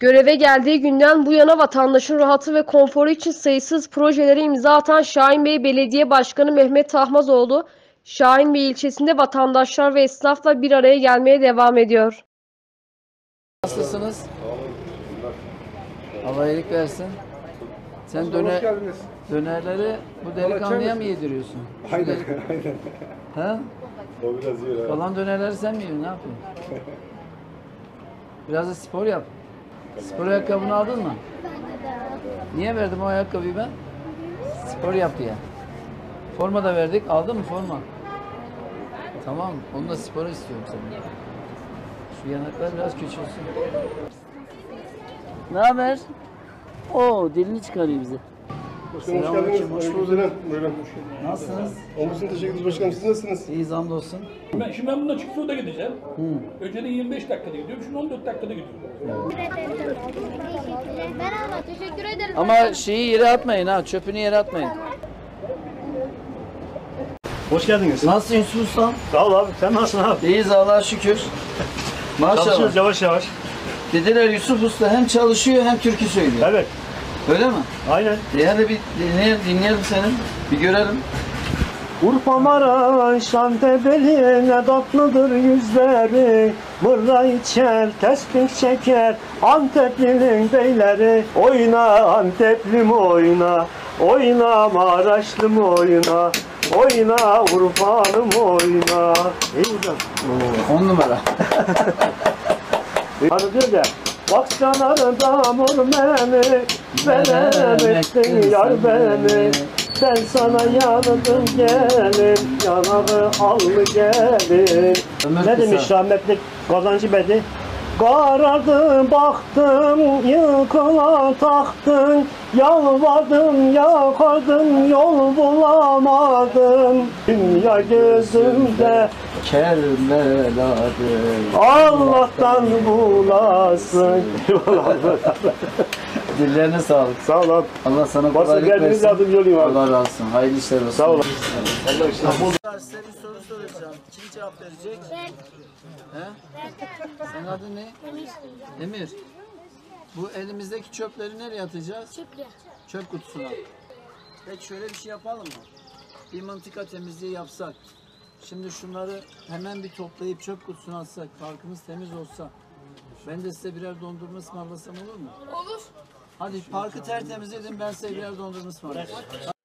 Göreve geldiği günden bu yana vatandaşın rahatı ve konforu için sayısız projelere imza atan Şahinbey Belediye Başkanı Mehmet Tahmazoğlu, Şahinbey ilçesinde vatandaşlar ve esnafla bir araya gelmeye devam ediyor. Nasılsınız? Allah iyilik versin. Sen dönerleri bu delikanlıya mı yediriyorsun? Aynen, aynen. Ha? O biraz yiyor. Kalan dönerleri sen mi yiyorsun? Ne yapıyorsun? Biraz da spor yap. Spor ayakkabını aldın mı? Niye verdim o ayakkabıyı ben? Spor yap diye. Forma da verdik. Aldın mı forma? Tamam. Onu da spora istiyorum senden. Şu yanaklar biraz küçülsün. Ne haber? Oo, dilini çıkarıyor bize. Başkanım hoş geldiniz. Hoş bulduk. Buyurun. Nasılsınız? Olmuşsun, teşekkür ederiz başkanım. Siz nasılsınız? İyiyiz, hamdolsun. Şimdi ben bununla çift turda gideceğim. Önceden 25 dakikada gidiyorum, şimdi 14 dakikada gidiyorum. Merhaba, teşekkür ederim. Ama şeyi yere atmayın ha, çöpünü yere atmayın. Hoş geldiniz. Nasılsın Yusuf Ustam? Sağ ol abi. Sen nasılsın abi? İyiyiz Allah'a şükür. Maşallah. Çalışıyoruz yavaş yavaş. Dediler Yusuf Usta hem çalışıyor hem türkü söylüyor. Evet. Öyle mi? Aynen. Hadi bir dinleyelim senin. Bir görelim. Urfa Maraş Antep'li ne tatlıdır yüzleri. Mırra içer, tesbih çeker Anteplinin beyleri. Oyna Anteplim oyna, oyna Maraşlım oyna. Oyna Urfa'lım oyna. İyi hocam. 10 numara. Hani diyor ya, bak canarda mor meni, veremektin yar beni. Ben sana yandım gelin, yanağı al gelin. Ömer Ne Kısa. demiş rahmetli Kazancı Bedi? Karardım baktım, yıkıla taktın. Yalvardım yakardım, yol bulamadım. Dünya gözümde Kermeladı. Allah'tan bulasın. Dillerine sağlık. Sağ ol abi. Allah sana Varsa kolaylık geldiğiniz versin. yardımcı olayım abi. Allah razı olsun. Hayırlı işler olsun. Sağ olun. Size bir soru soracağım. Kim cevap verecek? He? Senin adın ne? Emir. Bu elimizdeki çöpleri nereye atacağız? Çöp kutusuna. Peki şöyle bir şey yapalım mı? Bir mıntıka temizliği yapsak. Şimdi şunları hemen bir toplayıp çöp kutusuna atsak, parkımız temiz olsa, ben de size birer dondurma ısmarlasam olur mu? Olur. Hadi parkı tertemiz edin, ben size birer dondurma ısmarlayayım.